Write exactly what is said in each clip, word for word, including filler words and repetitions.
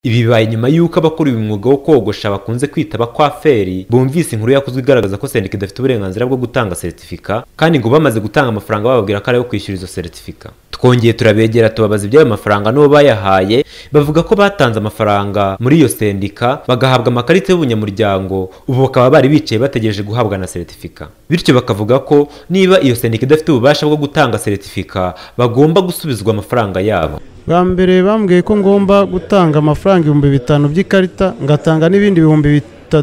Ibi bibaye nyuma y'uko abakora uyu mwuga wo kogosha bakunze kwita abakwaferi bumvise inkuru yakozwe igaragaza ko sendika idafite uburenganzira bwo gutanga certificat kandi ngo bamaze gutanga amafaranga bababwira ko ari ayo kwishyura izo certificat. Twongeye turabegera tubabaza iby'ayo mafaranga n'uwo bayahaye, bavuga ko batanze amafaranga muri iyo sendika bagahabwa amakarita y'ubunyamuryango, ubu bakaba bari bicaye bategereje guhabwa na certificat. Bityo bakavuga ko niba iyo sendika idafite ububasha bwo gutanga certificat bagomba gusubizwa amafaranga yabo. Bwa mbere bambwiye ko ngomba gutanga amafaranga ibihumbi bitanu by'ikarita, ngatanga n'ibindi bihumbi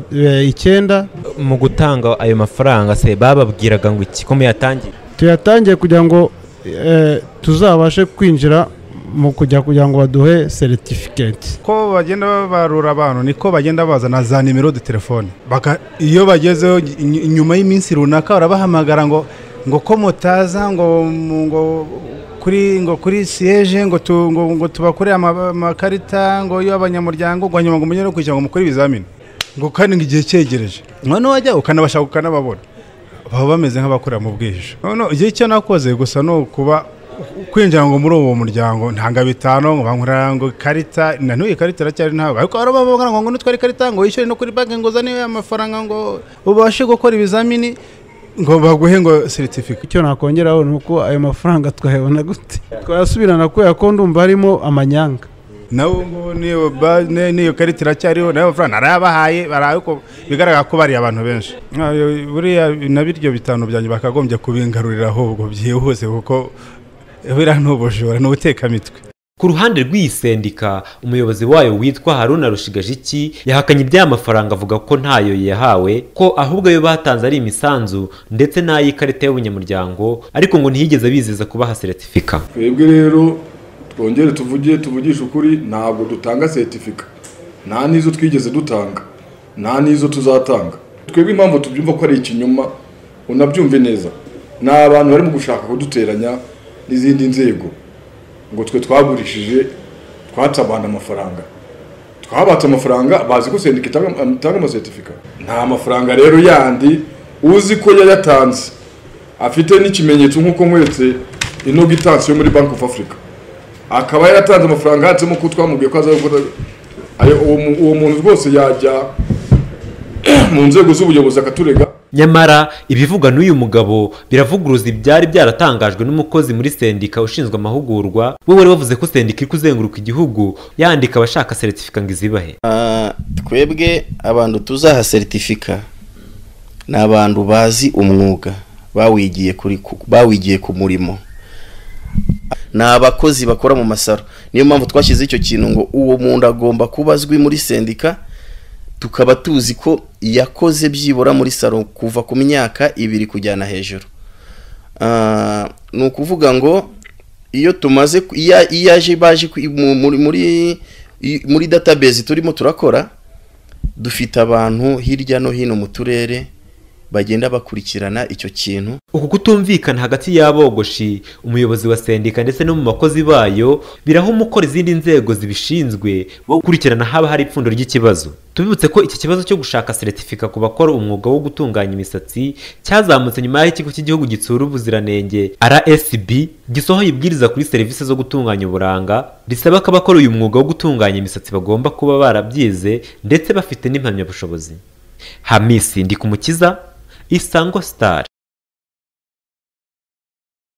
icyenda. Mu gutanga ayo mafaranga se bababwiraga ngo iki ko muyatangiye? Tuyatangiye kugira ngo eh, tuzabashe kwinjira mu kujya kugira ngo baduhe certificate. Ko bagenda babarura abantu niko bagenda bazana za nimero de telefone. Baka iyo bagezeho nyuma y'iminsi runaka barabahamagara ngo ngo ko mutaza ngo ngo kuri ngo kuri siege ngo tu, ngo, ngo tubakore amakarita ngo yo abanyamuryango ngo nyuma ngo munye no kwishyura ngo mukore ibizamini ngo kandi ngigiye cyegereje none wajya ukanabashaka ukanababona baba bameze nk'abakorera mu bwihisho. None igihe cyo nakoze gusa no kuba kwinjira ngo muri uwo muryango ntanga bitano ngo bankora ngo karita na n'uyi karita racyari ntago ariko aro babagana ngo n'utwari karita ngo yishyure no kuri banki ngo zane amafaranga ngo ubashe gukora ibizamini ngo baguhe ngo certificate. Icyo nakongeraho nuko ayo mafaranga twayabona gute twasubirana ko yakondumva harimo amanyanga nawo ngo niyo niyo karita iracyariho nayo mafaranga arabahaye barako bigaragara ko bari abantu benshi. Buriya nabiryo bitanu byanye bakagombye kubingarurira ahubwo byihuse kuko bira ntubujura n'ubuteka mitwe. Ku ruhande rw'iyi sendika umuyobozi wayo witwa Haruna Rushigajiki yahakanye ibya mafaranga avuga ko ntayo yahawe, ko ahubwo ayo batanze ari imisanzu ndetse n'ayikarita y'ubunyamuryango, ariko ngo ntiyigeze bizeza kubaha certificate. Twebwe rero twongere tuvugiye tuvugisha ukuri, ntabwo dutanga certificate, nta nizo twigeze dutanga, nta nizo tuzatanga. Twebwe impamvu tubyumva ko ari ikinyoma unabyumve neza, na abantu bari mu gushaka kuduteranya n'izindi nzego ngo twe twagurishije twatabana amafaranga twabatse amafaranga bazi ko sendika itanga ama certificate. Nta mafaranga rero yandi uzi ko yayatanze afite n'ikimenyetso nk'uko mwetse ino gitansiyo muri Bank of Africa akaba yatanze amafaranga hatsemo ko twamubwiye ko azakora ayo uwo muntu rwose yajya mu nzego z'ubuyobozi akaturega. Nyamara ibivuga n'uyu mugabo biravuguruza ibyari byaratangajwe n'umukozi muri sendika ushinzwe amahugurwa, we wari wavuze ko sendika iri kuzenguruka igihugu yandika abashaka certificate ngo izibahe. Uh, twebwe abantu tuzaha certificate n'abantu bazi umwuga bawigiye kuri bawigiye ku murimo, n'abakozi bakora mu masaro. Niyo mpamvu twashyize icyo kintu ngo uwo muntu agomba kubazwi muri sendika, tukaba tuzi ko yakoze byibura muri saro kuva ku myaka ibiri kujyana hejuru. Uh, ni ukuvuga ngo iyo tumaze iyaje baje muri muri muri database turimo turakora, dufite abantu hirya no hino mu turere bagenda bakurikirana icyo kintu. Uku kutumvikana hagati y'abogoshi, umuyobozi wa sendika ndetse no mu makozi bayo biraho umukora izindi nzego zibishinzwe wo gukurikirana haba hari ipfundo ry'ikibazo. Tubibutse ko iki kibazo cyo gushaka certificate ku bakora umwuga wo gutunganya imisatsi cyazamutse nyuma y'ikigo cy'igihugu gitsura ubuziranenge R S B gisohoye ibwiriza kuri serivisi zo gutunganya uburanga risaba ko abakora uyu mwuga wo gutunganya imisatsi bagomba kuba barabyize ndetse bafite n'impamyabushobozi. Hamisi Ndikumukiza, Isango Star.